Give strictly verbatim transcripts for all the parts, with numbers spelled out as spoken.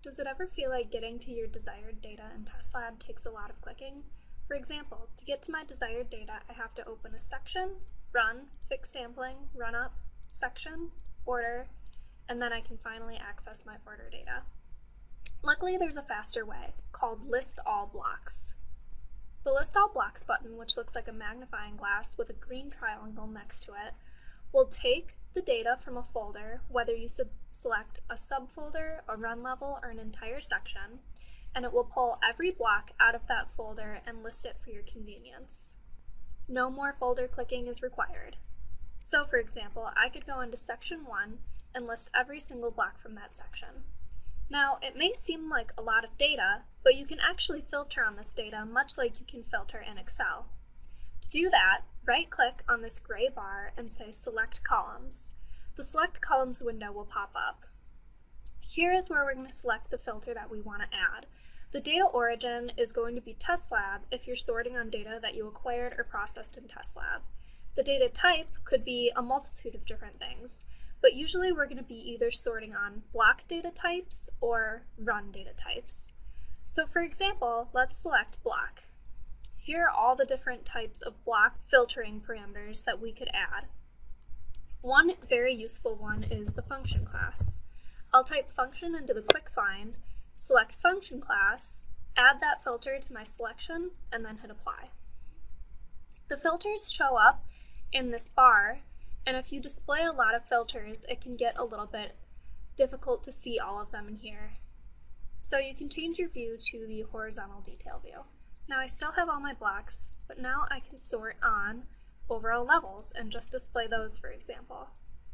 Does it ever feel like getting to your desired data in TestLab takes a lot of clicking? For example, to get to my desired data, I have to open a section, run, fix sampling, run up, section, order, and then I can finally access my order data. Luckily, there's a faster way, called List All Blocks. The List All Blocks button, which looks like a magnifying glass with a green triangle next to it, will take the data from a folder, whether you sub select a subfolder, a run level, or an entire section, and it will pull every block out of that folder and list it for your convenience. No more folder clicking is required. So for example, I could go into section one and list every single block from that section. Now, it may seem like a lot of data, but you can actually filter on this data much like you can filter in Excel. To do that, right-click on this gray bar and say Select Columns. The Select Columns window will pop up. Here is where we're going to select the filter that we want to add. The data origin is going to be TestLab if you're sorting on data that you acquired or processed in TestLab. The data type could be a multitude of different things, but usually we're going to be either sorting on block data types or run data types. So for example, let's select block. Here are all the different types of block filtering parameters that we could add. One very useful one is the function class. I'll type function into the quick find, select function class, add that filter to my selection, and then hit apply. The filters show up in this bar, and if you display a lot of filters, it can get a little bit difficult to see all of them in here. So you can change your view to the horizontal detail view. Now I still have all my blocks, but now I can sort on overall levels and just display those, for example.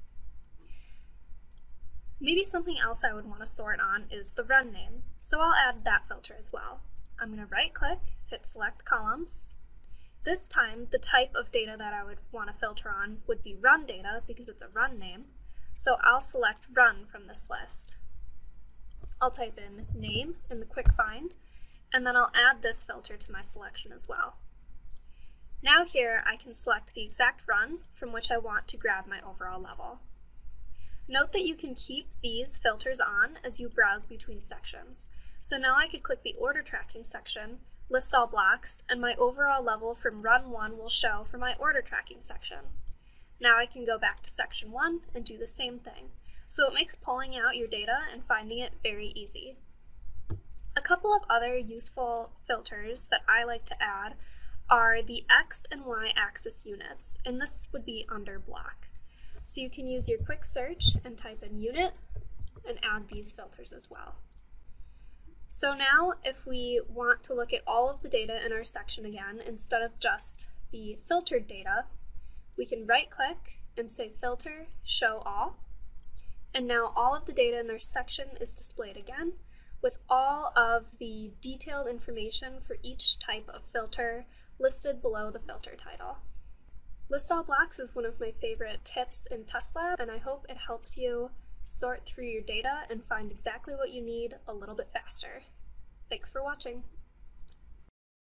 Maybe something else I would want to sort on is the run name, so I'll add that filter as well. I'm going to right-click, hit Select Columns. This time, the type of data that I would want to filter on would be run data because it's a run name, so I'll select run from this list. I'll type in name in the quick find, and then I'll add this filter to my selection as well. Now here I can select the exact run from which I want to grab my overall level. Note that you can keep these filters on as you browse between sections. So now I could click the order tracking section, list all blocks, and my overall level from run one will show for my order tracking section. Now I can go back to section one and do the same thing. So it makes pulling out your data and finding it very easy. A couple of other useful filters that I like to add are the X and Y axis units, and this would be under block. So you can use your quick search and type in unit and add these filters as well. So now if we want to look at all of the data in our section again, instead of just the filtered data, we can right-click and say Filter, Show All, and now all of the data in our section is displayed again, with all of the detailed information for each type of filter listed below the filter title. List All Blocks is one of my favorite tips in TestLab, and I hope it helps you sort through your data and find exactly what you need a little bit faster. Thanks for watching.